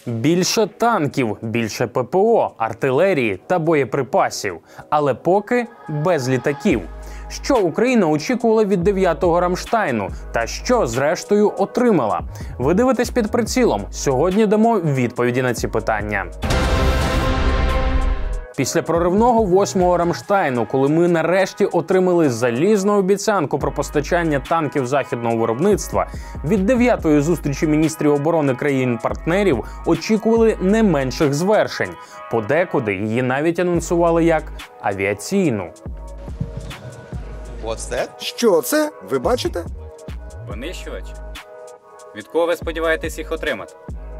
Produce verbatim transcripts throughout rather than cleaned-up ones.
Більше танків, більше ППО, артилерії та боєприпасів. Але поки без літаків. Що Україна очікувала від дев'ятого Рамштайну та що, зрештою, отримала? Ви дивитесь «Під прицілом». Сьогодні дамо відповіді на ці питання. Після проривного восьмого Рамштайну, коли ми нарешті отримали залізну обіцянку про постачання танків західного виробництва, від дев'ятої зустрічі міністрів оборони країн-партнерів очікували не менших звершень. Подекуди її навіть анонсували як авіаційну. Що це? Ви бачите? Винищувачі? Від кого ви сподіваєтесь їх отримати?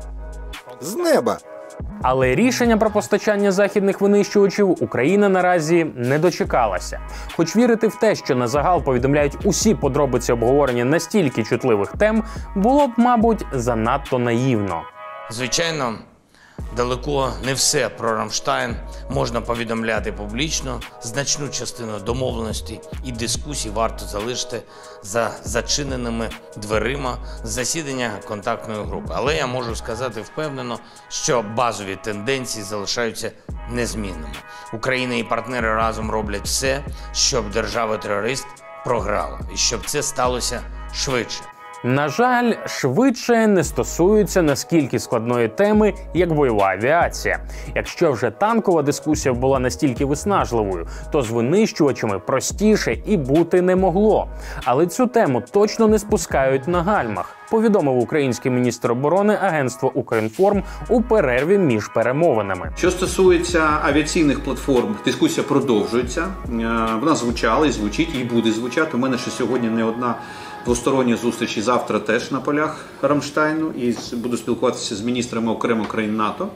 З неба. Але рішення про постачання західних винищувачів Україна наразі не дочекалася. Хоч вірити в те, що на загал повідомляють усі подробиці обговорення настільки чутливих тем, було б, мабуть, занадто наївно. Звичайно, далеко не все про Рамштайн можна повідомляти публічно. Значну частину домовленостей і дискусій варто залишити за зачиненими дверима засідання контактної групи. Але я можу сказати впевнено, що базові тенденції залишаються незмінними. Україна і партнери разом роблять все, щоб держава-терорист програла. І щоб це сталося швидше. На жаль, швидше не стосується наскільки складної теми, як бойова авіація. Якщо вже танкова дискусія була настільки виснажливою, то з винищувачами простіше і бути не могло. Але цю тему точно не спускають на гальмах, повідомив український міністр оборони агентство «Укрінформ» у перерві між перемовинами. Що стосується авіаційних платформ, дискусія продовжується. Вона звучала і звучить, і буде звучати. У мене ще сьогодні не одна двостороння зустріч, і завтра теж на полях Рамштайну, і буду спілкуватися з міністрами окремо країн НАТО.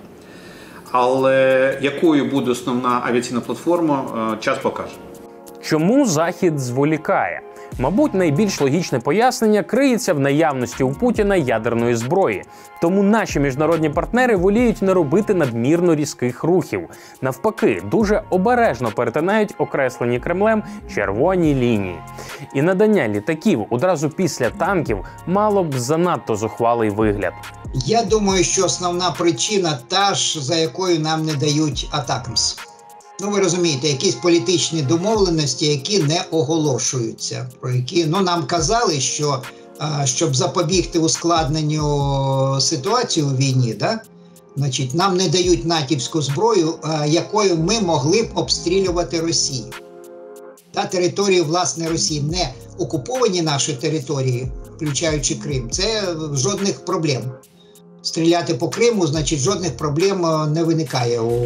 Але якою буде основна авіаційна платформа, час покаже. Чому Захід зволікає? Мабуть, найбільш логічне пояснення криється в наявності у Путіна ядерної зброї. Тому наші міжнародні партнери воліють не робити надмірно різких рухів. Навпаки, дуже обережно перетинають окреслені Кремлем червоні лінії. І надання літаків одразу після танків мало б занадто зухвалий вигляд. Я думаю, що основна причина та ж, за якою нам не дають атакамс. Ну, ви розумієте, якісь політичні домовленості, які не оголошуються, про які, ну, нам казали, що, а, щоб запобігти ускладненню ситуації у війні, да, значить, нам не дають натівську зброю, а, якою ми могли б обстрілювати Росію. Та території, власне, Росії, не окуповані наші території, включаючи Крим, це жодних проблем. Стріляти по Криму, значить, жодних проблем не виникає у,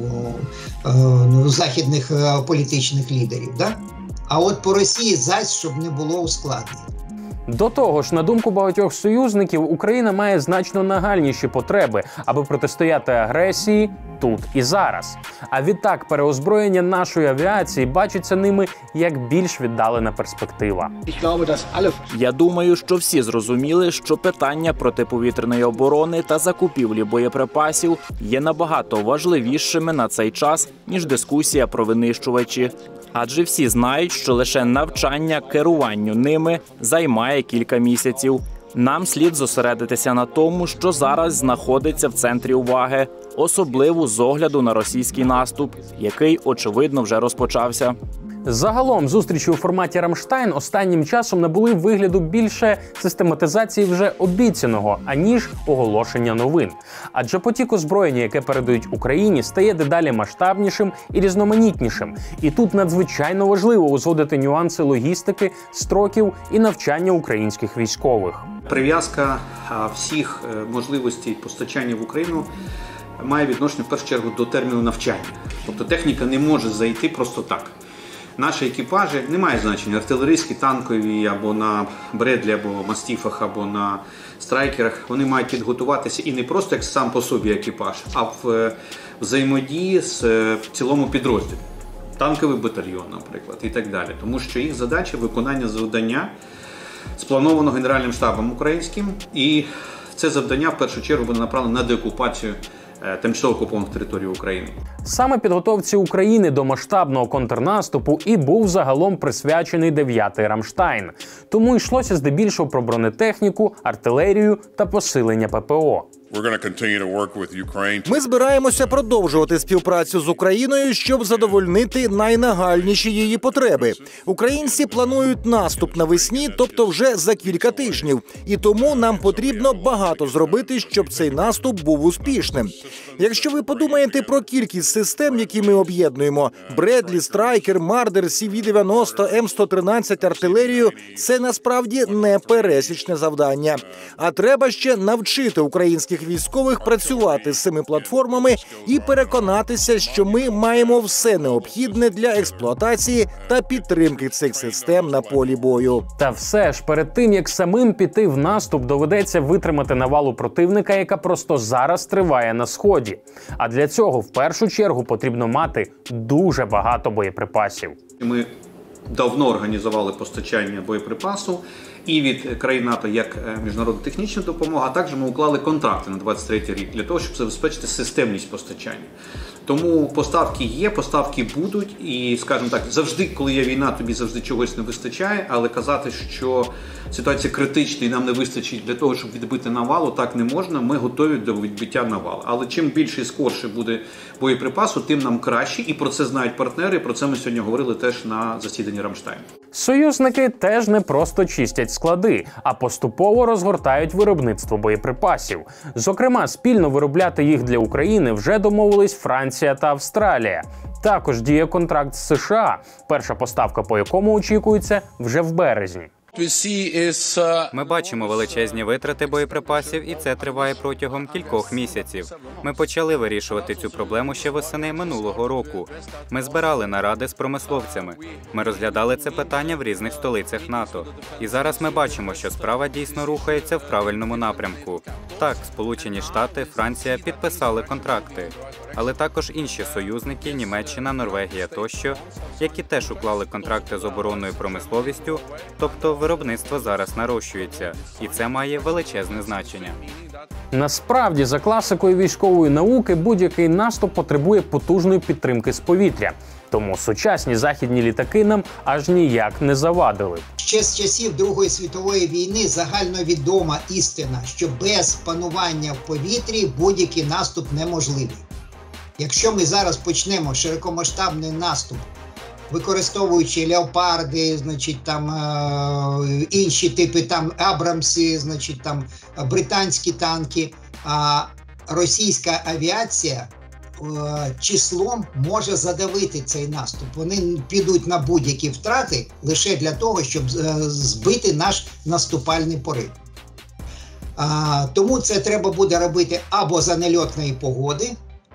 у західних політичних лідерів. Да? А от по Росії зась, щоб не було ускладнень. До того ж, на думку багатьох союзників, Україна має значно нагальніші потреби, аби протистояти агресії тут і зараз. А відтак переозброєння нашої авіації бачиться ними як більш віддалена перспектива. Я думаю, що всі зрозуміли, що питання протиповітряної оборони та закупівлі боєприпасів є набагато важливішими на цей час, ніж дискусія про винищувачі. Адже всі знають, що лише навчання керуванню ними займає кілька місяців. Нам слід зосередитися на тому, що зараз знаходиться в центрі уваги, особливо з огляду на російський наступ, який, очевидно, вже розпочався. Загалом, зустрічі у форматі Рамштайн останнім часом набули вигляду більше систематизації вже обіцяного, аніж оголошення новин. Адже потік озброєння, яке передають Україні, стає дедалі масштабнішим і різноманітнішим. І тут надзвичайно важливо узгодити нюанси логістики, строків і навчання українських військових. Прив'язка всіх можливостей постачання в Україну має відношення в першу чергу до терміну навчання. Тобто техніка не може зайти просто так. Наші екіпажі, не має значення, артилерійські, танкові, або на Бредлі, або Мастіфах, або на Страйкерах, вони мають підготуватися і не просто як сам по собі екіпаж, а в взаємодії з цілому підрозділі. Танковий батальйон, наприклад, і так далі. Тому що їх задача – виконання завдання, сплановано Генеральним штабом українським, і це завдання в першу чергу буде направлено на деокупацію тимчасово окупованих територій України. Саме підготовці України до масштабного контрнаступу і був загалом присвячений дев'ятий Рамштайн. Тому йшлося здебільшого про бронетехніку, артилерію та посилення ППО. Ми збираємося продовжувати співпрацю з Україною, щоб задовольнити найнагальніші її потреби. Українці планують наступ навесні, тобто вже за кілька тижнів. І тому нам потрібно багато зробити, щоб цей наступ був успішним. Якщо ви подумаєте про кількість систем, які ми об'єднуємо – Бредлі, Страйкер, Мардер, Сі Ві дев'яносто, Ем сто тринадцять артилерію – це насправді не пересічне завдання. А треба ще навчити українських військових працювати з цими платформами і переконатися, що ми маємо все необхідне для експлуатації та підтримки цих систем на полі бою. Та все ж, перед тим, як самим піти в наступ, доведеться витримати навалу противника, яка просто зараз триває на Сході. А для цього, в першу чергу, потрібно мати дуже багато боєприпасів. Ми давно організували постачання боєприпасу і від країн НАТО як міжнародна технічна допомога, а також ми уклали контракти на двадцять третій рік для того, щоб забезпечити системність постачання. Тому поставки є, поставки будуть і, скажімо так, завжди, коли є війна, тобі завжди чогось не вистачає, але казати, що ситуація критична і нам не вистачить для того, щоб відбити навалу, так не можна, ми готові до відбиття навалу. Але чим більше і скорше буде боєприпасу, тим нам краще, і про це знають партнери, про це ми сьогодні говорили теж на засіданні Рамштайну. Союзники теж не просто чистять склади, а поступово розгортають виробництво боєприпасів. Зокрема, спільно виробляти їх для України вже домовились Франція та Австралія. Також діє контракт з США, перша поставка по якому очікується вже в березні. Ми бачимо величезні витрати боєприпасів, і це триває протягом кількох місяців. Ми почали вирішувати цю проблему ще восени минулого року. Ми збирали наради з промисловцями. Ми розглядали це питання в різних столицях НАТО. І зараз ми бачимо, що справа дійсно рухається в правильному напрямку. Так, Сполучені Штати, Франція підписали контракти. Але також інші союзники, Німеччина, Норвегія тощо, які теж уклали контракти з оборонною промисловістю, тобто виробництво зараз нарощується. І це має величезне значення. Насправді, за класикою військової науки, будь-який наступ потребує потужної підтримки з повітря. Тому сучасні західні літаки нам аж ніяк не завадили. Ще з часів Другої світової війни загальновідома істина, що без панування в повітрі будь-який наступ неможливий. Якщо ми зараз почнемо широкомасштабний наступ, використовуючи леопарди, значить там е, інші типи там Абрамси, значить там британські танки, а російська авіація е, числом може задавити цей наступ. Вони підуть на будь-які втрати лише для того, щоб е, збити наш наступальний порив. А, тому це треба буде робити або за нельотної погоди,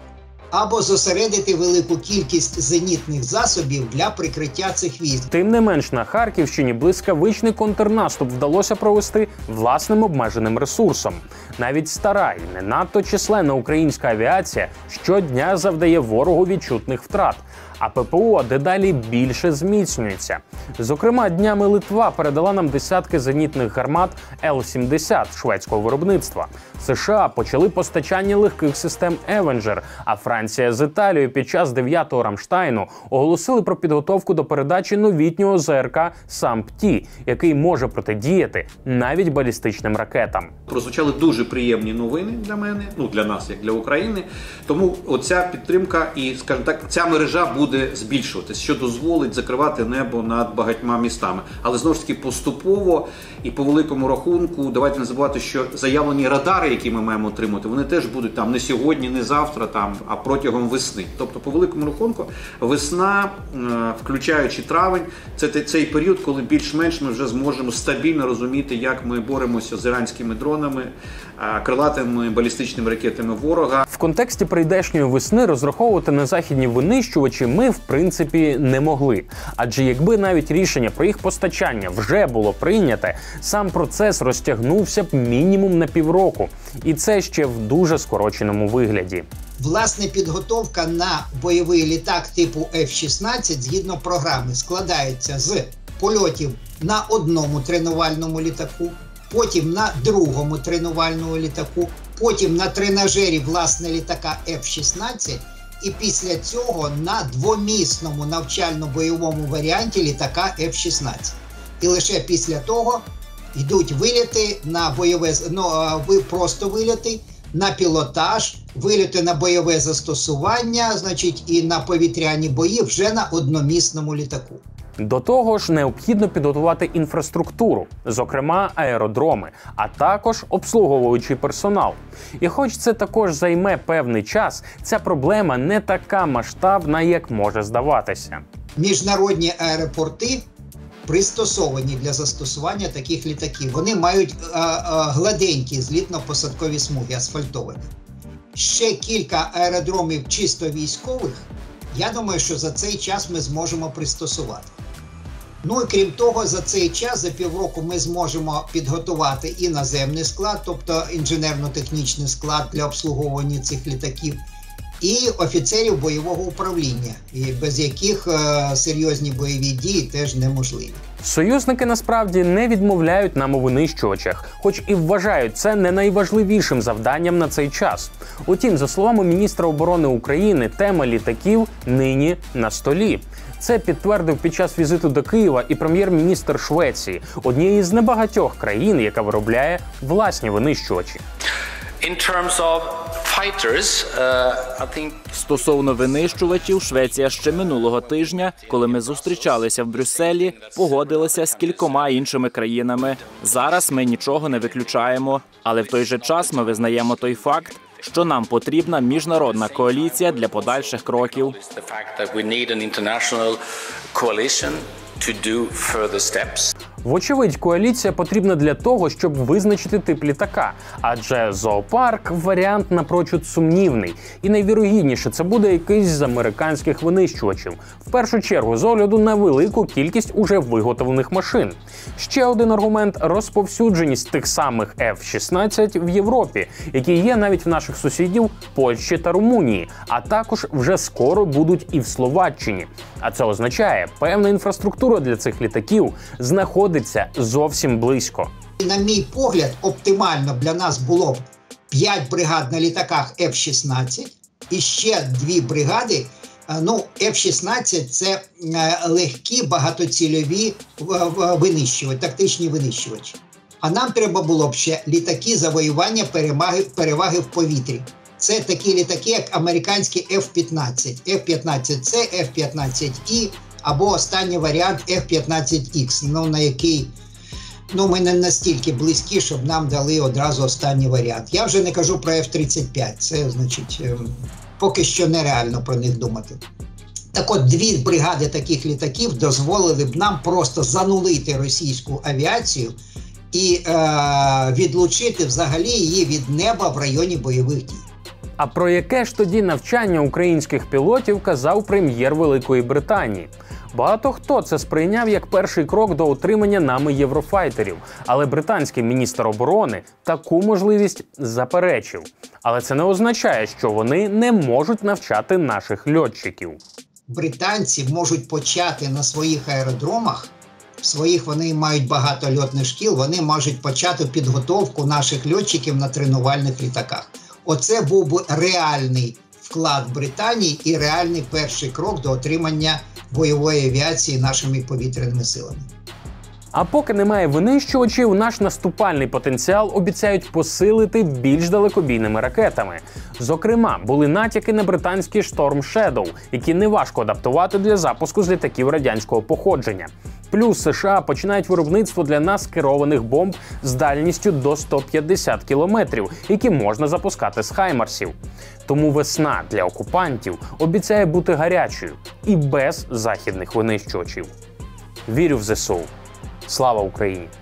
або зосередити велику кількість зенітних засобів для прикриття цих військ. Тим не менш, на Харківщині блискавичний контрнаступ вдалося провести власним обмеженим ресурсом. Навіть стара і не надто численна українська авіація щодня завдає ворогу відчутних втрат, а ППО дедалі більше зміцнюється. Зокрема, днями Литва передала нам десятки зенітних гармат Ел сімдесят шведського виробництва. США почали постачання легких систем «Евенджер», а Франція з Італією під час дев'ятого Рамштайну оголосили про підготовку до передачі новітнього ЗРК «Сам-П-Ті», який може протидіяти навіть балістичним ракетам. Прозвучали дуже приємні новини для мене, ну для нас, як для України. Тому оця підтримка і, скажімо так, ця мережа буде збільшуватись, що дозволить закривати небо над багатьма містами. Але знову ж таки поступово і по великому рахунку, давайте не забувати, що заявлені радари, які ми маємо отримати, вони теж будуть там не сьогодні, не завтра, там, а протягом весни. Тобто, по великому рахунку, весна, включаючи травень, це цей період, коли більш-менш ми вже зможемо стабільно розуміти, як ми боремося з іранськими дронами, крилатими балістичними ракетами ворога. В контексті прийдешньої весни розраховувати на західні винищувачі ми, в принципі, не могли. Адже якби навіть рішення про їх постачання вже було прийняте, сам процес розтягнувся б мінімум на півроку. І це ще в дуже скороченому вигляді. Власне, підготовка на бойовий літак типу Еф шістнадцять згідно програми складається з польотів на одному тренувальному літаку, потім на другому тренувальному літаку, потім на тренажері власне літака Еф шістнадцять і після цього на двомісному навчально-бойовому варіанті літака Еф шістнадцять. І лише після того йдуть виліти на бойове, ну, просто виліти на пілотаж, вильоти на бойове застосування, значить, і на повітряні бої вже на одномісному літаку. До того ж, необхідно підготувати інфраструктуру, зокрема аеродроми, а також обслуговуючий персонал. І хоч це також займе певний час, ця проблема не така масштабна, як може здаватися. Міжнародні аеропорти пристосовані для застосування таких літаків. Вони мають а, а, гладенькі злітно-посадкові смуги, асфальтовані. Ще кілька аеродромів чисто військових, я думаю, що за цей час ми зможемо пристосувати. Ну і крім того, за цей час, за півроку, ми зможемо підготувати і наземний склад, тобто інженерно-технічний склад для обслуговування цих літаків, і офіцерів бойового управління, і без яких е, серйозні бойові дії теж неможливі. Союзники насправді не відмовляють нам у винищувачах, хоч і вважають це не найважливішим завданням на цей час. Утім, за словами міністра оборони України, тема літаків нині на столі. Це підтвердив під час візиту до Києва і прем'єр-міністр Швеції, однієї з небагатьох країн, яка виробляє власні винищувачі. In terms of fighters, uh, I think... Стосовно винищувачів, Швеція ще минулого тижня, коли ми зустрічалися в Брюсселі, погодилася з кількома іншими країнами. Зараз ми нічого не виключаємо, але в той же час ми визнаємо той факт, що нам потрібна міжнародна коаліція для подальших кроків. Вочевидь, коаліція потрібна для того, щоб визначити тип літака, адже зоопарк – варіант напрочуд сумнівний. І найвірогідніше це буде якийсь з американських винищувачів. В першу чергу з огляду на велику кількість уже виготовлених машин. Ще один аргумент – розповсюдженість тих самих еф шістнадцять в Європі, які є навіть в наших сусідів Польщі та Румунії, а також вже скоро будуть і в Словаччині. А це означає, певна інфраструктура для цих літаків знаходиться зовсім близько. На мій погляд, оптимально для нас було б п'ять бригад на літаках еф шістнадцять і ще дві бригади. Ну, еф шістнадцять – це легкі багатоцільові винищувачі, тактичні винищувачі. А нам треба було б ще літаки завоювання переваги, переваги в повітрі. Це такі літаки, як американський еф п'ятнадцять, еф п'ятнадцять це, еф п'ятнадцять і, або останній варіант еф п'ятнадцять ікс, ну, на який ну, ми не настільки близькі, щоб нам дали одразу останній варіант. Я вже не кажу про еф тридцять п'ять, це, значить, поки що нереально про них думати. Так от, дві бригади таких літаків дозволили б нам просто занулити російську авіацію і е, відлучити взагалі її від неба в районі бойових дій. А про яке ж тоді навчання українських пілотів казав прем'єр Великої Британії? Багато хто це сприйняв як перший крок до отримання нами єврофайтерів, але британський міністр оборони таку можливість заперечив. Але це не означає, що вони не можуть навчати наших льотчиків. Британці можуть почати на своїх аеродромах, в своїх вони мають багато льотних шкіл, вони можуть почати підготовку наших льотчиків на тренувальних літаках. Оце був би реальний вклад Британії і реальний перший крок до отримання бойової авіації нашими повітряними силами. А поки немає винищувачів, наш наступальний потенціал обіцяють посилити більш далекобійними ракетами. Зокрема, були натяки на британські Storm Shadow, які неважко адаптувати для запуску з літаків радянського походження. Плюс США починають виробництво для нас керованих бомб з дальністю до сто п'ятдесят кілометрів, які можна запускати з хаймарсів. Тому весна для окупантів обіцяє бути гарячою і без західних винищувачів. Вірю в зе се у. Слава Україні!